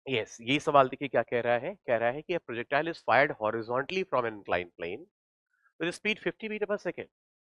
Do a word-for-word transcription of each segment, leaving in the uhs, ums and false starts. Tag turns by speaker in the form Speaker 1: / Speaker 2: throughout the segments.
Speaker 1: Yes, ये सवाल देखिए क्या कह रहा है, कह रहा है कि projectile is fired horizontally from an inclined plane with speed fifty metre per second.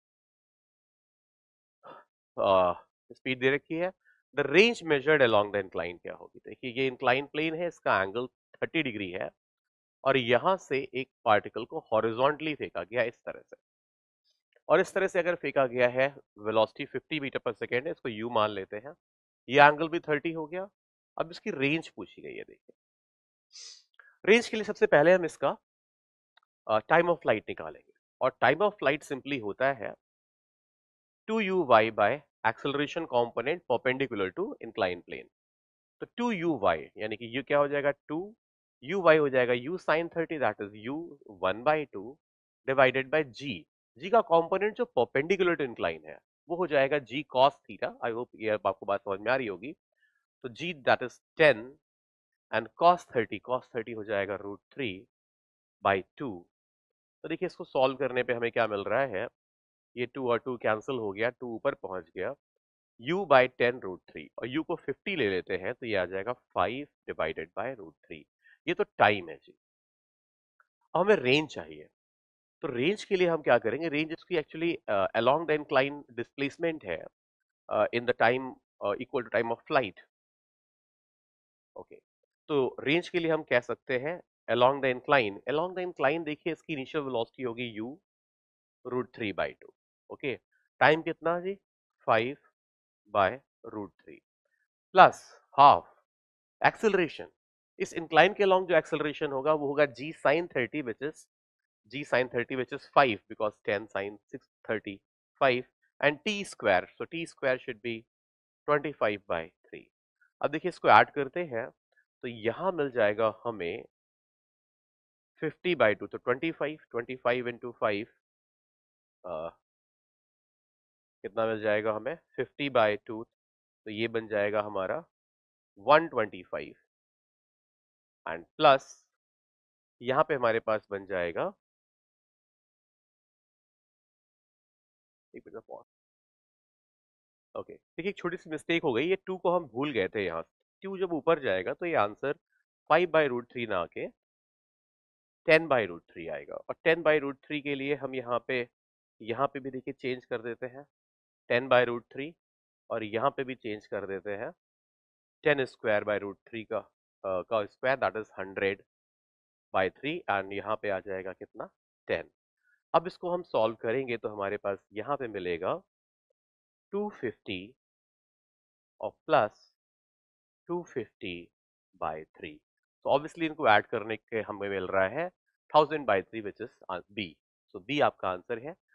Speaker 1: Speed दे रखी है। The range measured along the incline क्या होगी? देखिए ये इंक्लाइन प्लेन है, इसका एंगल थर्टी डिग्री है और यहां से एक पार्टिकल को हॉरिजॉन्टली फेंका गया इस तरह से, और इस तरह से अगर फेंका गया है, velocity fifty metre per second है, इसको यू मान लेते हैं, ये एंगल भी थर्टी हो गया। अब इसकी रेंज पूछी गई है। देखिए रेंज के लिए सबसे पहले हम इसका टाइम ऑफ फ्लाइट निकालेंगे, और टाइम ऑफ फ्लाइट सिंपली होता है two u y by acceleration component perpendicular to incline plane. तो टू यू वाई यानी कि यू क्या हो जाएगा, टू यू वाई हो जाएगा u sine thirty, that is u one by two divided by g. G का कॉम्पोनेंट जो परपेंडिकुलर टू इंक्लाइन है वो हो जाएगा g cos theta. I hope ये आपको बात समझ में आ रही होगी। तो g that is ten, and cos thirty, cos thirty हो जाएगा रूट थ्री बाई टू। तो देखिए इसको सॉल्व करने पे हमें क्या मिल रहा है, ये टू और टू कैंसिल हो गया, टू ऊपर पहुंच गया, u by ten root three, और u को फिफ्टी ले लेते हैं तो ये आ जाएगा five divided by root three. ये तो टाइम है जी। अब हमें रेंज चाहिए। तो रेंज के लिए हम क्या करेंगे, रेंज इसकी actually along the incline displacement है in the time equal to time of flight. Okay, तो रेंज के लिए हम कह सकते हैं along the incline, along the incline देखिए इसकी इनिशियल वेलोसिटी होगी u root three by two. Okay, time कितना जी, five by root three plus half acceleration. इस इंक्लाइन के along जो एक्सेलरेशन होगा वो होगा g sin thirty, which is g sin thirty which is five, because ten sin six thirty five, and t square, so t square should be twenty five by three. अब देखिए इसको add करते हैं तो यहां मिल जाएगा हमें फिफ्टी बाई टू, तो twenty five, twenty five into five कितना मिल जाएगा हमें, फिफ्टी बाई टू, तो ये बन जाएगा हमारा one twenty five, and plus यहां पे हमारे पास बन जाएगा, एक मिनट पॉज। ओके देखिए एक छोटी सी मिस्टेक हो गई, ये टू को हम भूल गए थे यहाँ। टू जब ऊपर जाएगा तो ये answer five by root three ना आके टेन बाई रूट थ्री आएगा, और टेन बाई रूट थ्री के लिए हम यहाँ पे, यहाँ पे भी देखिए चेंज कर देते हैं टेन बाई रूट थ्री, और यहाँ पे भी चेंज कर देते हैं ten square by root three का अ, का square, that is hundred by three, and यहाँ पे आ जाएगा कितना, टेन। अब इसको हम सॉल्व करेंगे तो हमारे पास यहाँ पे मिलेगा टू फिफ्टी और plus two fifty by three. तो ऑब्वियसली इनको ऐड करने के हमें मिल रहा है thousand by three, which is B. So B आपका आंसर है।